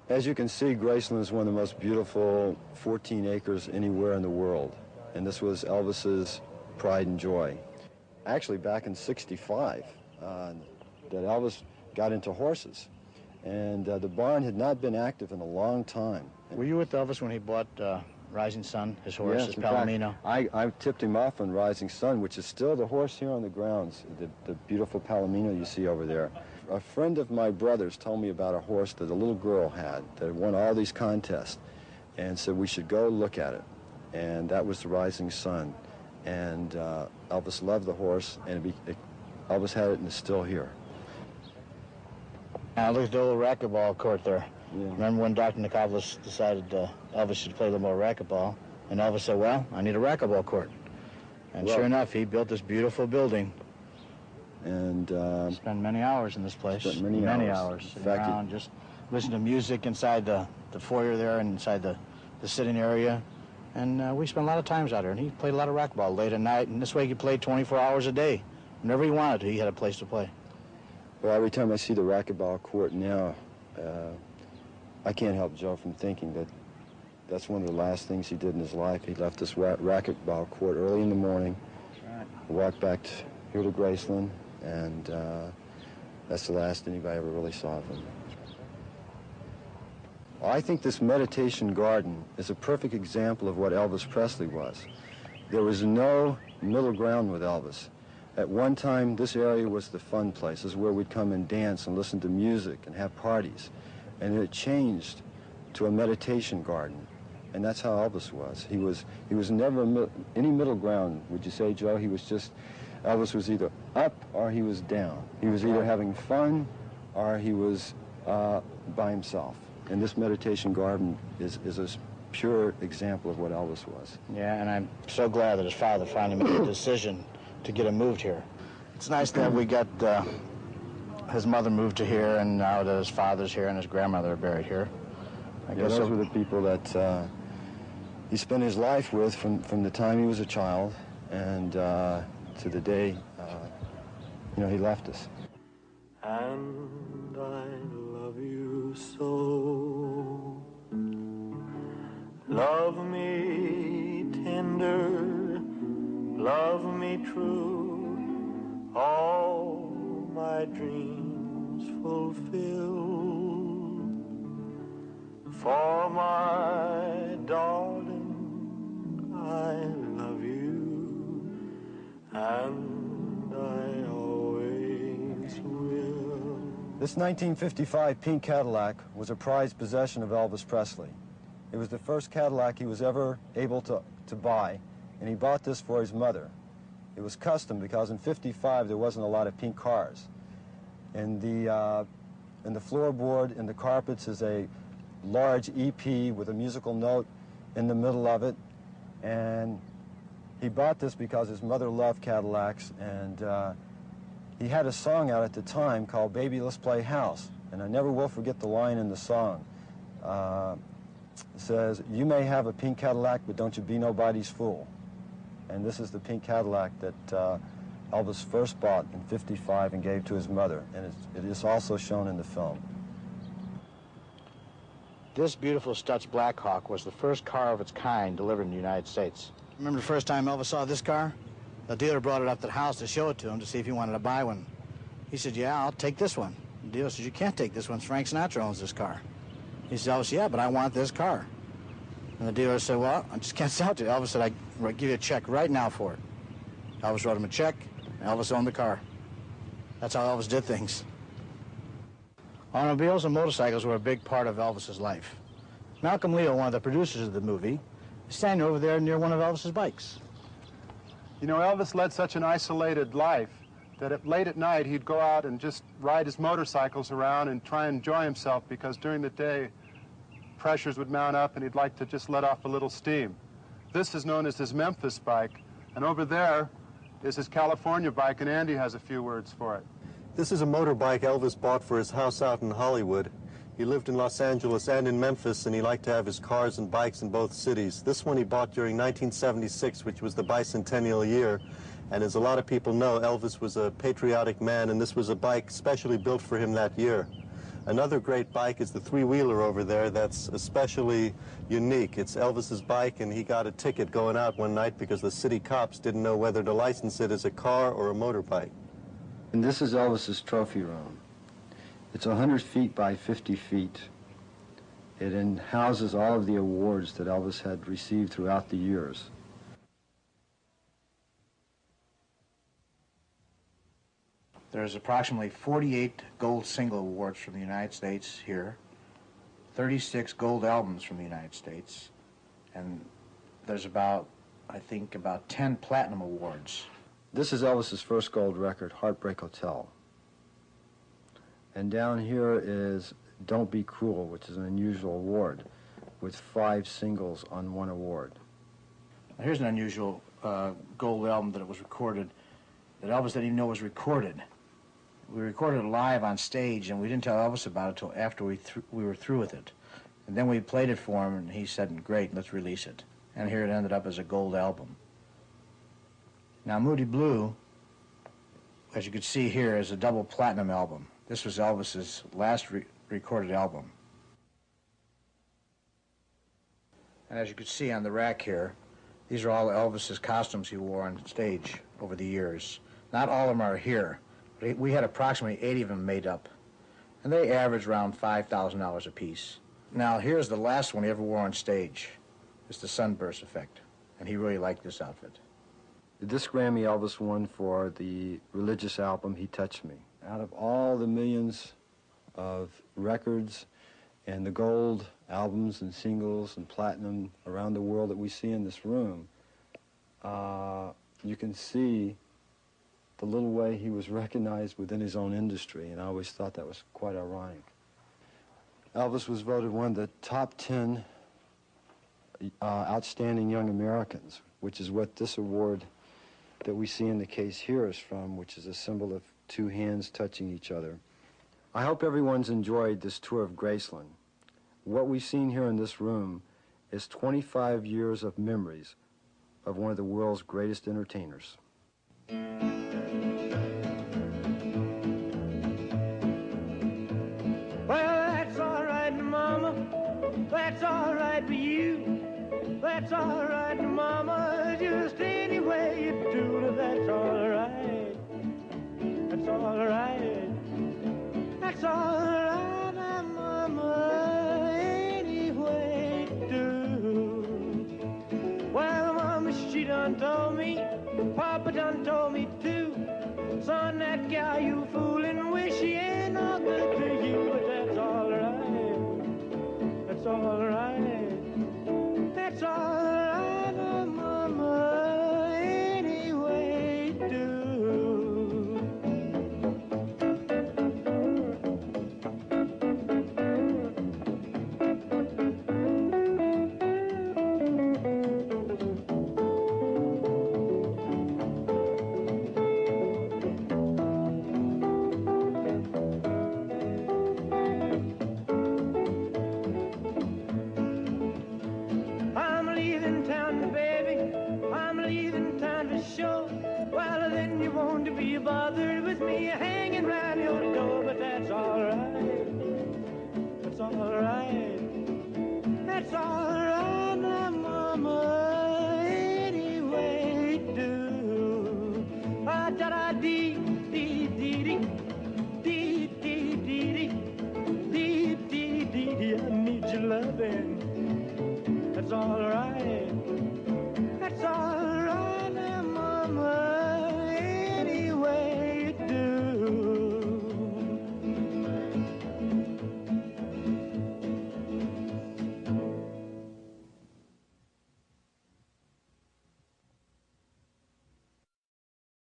As you can see, Graceland is one of the most beautiful 14 acres anywhere in the world. And this was Elvis's pride and joy. Actually, back in '65, that Elvis got into horses. And the barn had not been active in a long time. Were you with Elvis when he bought Rising Sun, his horse, yes, his Palomino? Fact, I tipped him off on Rising Sun, which is still the horse here on the grounds, the beautiful Palomino you see over there. A friend of my brother's told me about a horse that a little girl had that won all these contests and said we should go look at it. And that was the Rising Sun. And Elvis loved the horse, and Elvis had it and it's still here. Now look at the old racquetball court there. Yeah. Remember when Dr. Nicopoulos decided Elvis should play a little more racquetball, and Elvis said, well, I need a racquetball court. And sure enough, he built this beautiful building. And spent many hours in this place. Spent many hours. Sitting around, just listening to music inside the foyer there and inside the sitting area. And we spent a lot of times out there, and he played a lot of racquetball late at night, and this way he played 24 hours a day. Whenever he wanted to, he had a place to play. Well, every time I see the racquetball court now, I can't help Joe from thinking that that's one of the last things he did in his life. He left this racquetball court early in the morning, walked back here to Graceland, and that's the last anybody ever really saw of him. Well, I think this meditation garden is a perfect example of what Elvis Presley was. There was no middle ground with Elvis. At one time, this area was the fun place. This is where we'd come and dance and listen to music and have parties. And it changed to a meditation garden. And that's how Elvis was. He was never any middle ground, would you say, Joe? Elvis was either up or he was down. He was either having fun or he was by himself. And this meditation garden is a pure example of what Elvis was. Yeah, and I'm so glad that his father finally made the decision to get him moved here. It's nice that we got his mother moved to here, and now that his father's here and his grandmother are buried here. I guess those were the people that he spent his life with from the time he was a child and to the day he left us. And I love you so. Love me tender, love me true, all my dreams fulfill. For my darling, I love you, and I always will. This 1955 pink Cadillac was a prized possession of Elvis Presley. It was the first Cadillac he was ever able to buy, and he bought this for his mother. It was custom because in '55 there wasn't a lot of pink cars. And the floorboard and the carpets is a large EP with a musical note in the middle of it. And he bought this because his mother loved Cadillacs, and he had a song out at the time called Baby Let's Play House. And I never will forget the line in the song. It says, you may have a pink Cadillac, but don't you be nobody's fool. And this is the pink Cadillac that Elvis first bought in '55 and gave to his mother. And it is also shown in the film. This beautiful Stutz Blackhawk was the first car of its kind delivered in the United States. Remember the first time Elvis saw this car? The dealer brought it up to the house to show it to him to see if he wanted to buy one. He said, yeah, I'll take this one. The dealer says, you can't take this one. Frank Sinatra owns this car. He said, Elvis, yeah, but I want this car. And the dealer said, well, I just can't sell it to you. Elvis said, I'll give you a check right now for it. Elvis wrote him a check, and Elvis owned the car. That's how Elvis did things. Automobiles and motorcycles were a big part of Elvis's life. Malcolm Leo, one of the producers of the movie, is standing over there near one of Elvis's bikes. You know, Elvis led such an isolated life that late at night he'd go out and just ride his motorcycles around and try and enjoy himself, because during the day pressures would mount up and he'd like to just let off a little steam. This is known as his Memphis bike, and over there is his California bike, and Andy has a few words for it. This is a motorbike Elvis bought for his house out in Hollywood. He lived in Los Angeles and in Memphis, and he liked to have his cars and bikes in both cities. This one he bought during 1976, which was the bicentennial year. And as a lot of people know, Elvis was a patriotic man, and this was a bike specially built for him that year. Another great bike is the three-wheeler over there that's especially unique. It's Elvis's bike, and he got a ticket going out one night because the city cops didn't know whether to license it as a car or a motorbike. And this is Elvis's trophy room. It's 100 feet by 50 feet. It houses all of the awards that Elvis had received throughout the years. There's approximately 48 gold single awards from the United States here, 36 gold albums from the United States, and there's about, I think, about 10 platinum awards. This is Elvis's first gold record, Heartbreak Hotel. And down here is Don't Be Cruel, which is an unusual award, with 5 singles on 1 award. Now, here's an unusual gold album that it was recorded, that Elvis didn't even know was recorded. We recorded it live on stage, and we didn't tell Elvis about it until after we were through with it. And then we played it for him, and he said, great, let's release it. And here it ended up as a gold album. Now, Moody Blue, as you can see here, is a double platinum album. This was Elvis's last recorded album. And as you can see on the rack here, these are all Elvis's costumes he wore on stage over the years. Not all of them are here. We had approximately 80 of them made up, and they averaged around $5,000 a piece. Now, here's the last one he ever wore on stage. It's the Sunburst Effect, and he really liked this outfit. This Grammy Elvis won for the religious album, He Touched Me. Out of all the millions of records and the gold albums and singles and platinum around the world that we see in this room, you can see the little way he was recognized within his own industry, and I always thought that was quite ironic. Elvis was voted one of the top 10 outstanding young Americans, which is what this award that we see in the case here is from, which is a symbol of 2 hands touching each other. I hope everyone's enjoyed this tour of Graceland. What we've seen here in this room is 25 years of memories of one of the world's greatest entertainers. That's all right with you. That's all right, Mama. Just any way you do it, that's all right. That's all right. That's all right.